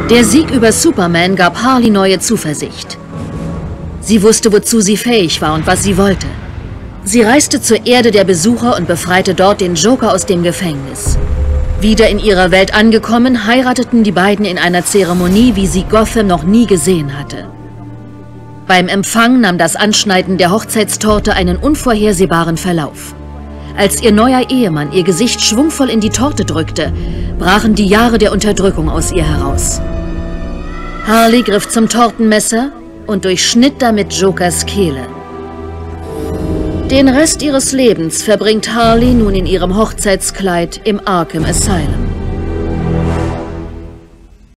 Der Sieg über Superman gab Harley neue Zuversicht. Sie wusste, wozu sie fähig war und was sie wollte. Sie reiste zur Erde der Besucher und befreite dort den Joker aus dem Gefängnis. Wieder in ihrer Welt angekommen, heirateten die beiden in einer Zeremonie, wie sie Gotham noch nie gesehen hatte. Beim Empfang nahm das Anschneiden der Hochzeitstorte einen unvorhersehbaren Verlauf. Als ihr neuer Ehemann ihr Gesicht schwungvoll in die Torte drückte, brachen die Jahre der Unterdrückung aus ihr heraus. Harley griff zum Tortenmesser und durchschnitt damit Jokers Kehle. Den Rest ihres Lebens verbringt Harley nun in ihrem Hochzeitskleid im Arkham Asylum.